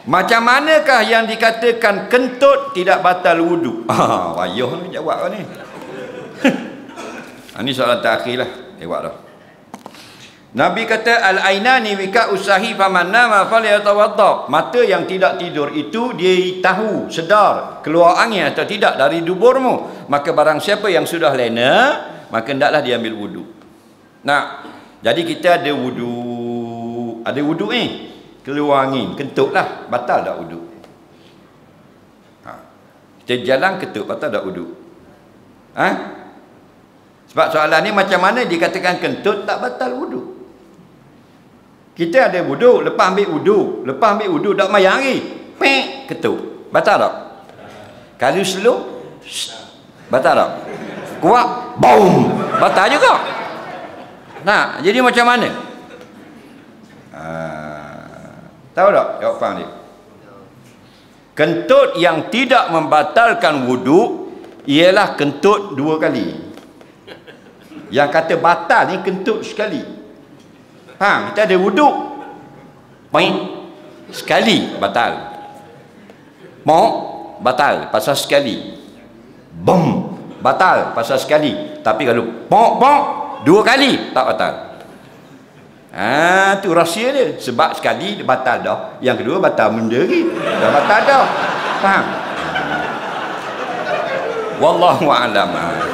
Macam manakah yang dikatakan kentut tidak batal wudu? Wayuh ni jawab ni. Ini soalan terakhir lah. Lewat dah. Nabi kata al-ainani wika usahi faman nama falyatawadda. Mata yang tidak tidur itu dia tahu, sedar keluar angin atau tidak dari duburmu. Maka barang siapa yang sudah lena, maka hendaklah dia ambil wudu. Nah, jadi kita ada wudu. Ada wudu ni. Keluar angin, kentut lah, batal tak wudu? Kita jalan kentut, batal tak wudu? Sebab soalan ni macam mana dikatakan kentut tak batal wudu? Kita ada wudu, lepas ambil wudu tak mayang lagi, kentut, batal tak? Kalau slow, batal tak? Kuat, boom, batal juga. Nah, jadi macam mana? Tahu tak jawapan dia? Kentut yang tidak membatalkan wudu ialah kentut 2 kali. Yang kata batal ni kentut sekali. Kita ada wudu, sekali batal. Batal pasal sekali. Bom, batal pasal sekali. Tapi kalau 2 kali tak batal. Tu rahsia dia. Sebab sekali dia batal dah, yang kedua batal benda lagi, dah batal dah. Faham? Wallahu a'lam.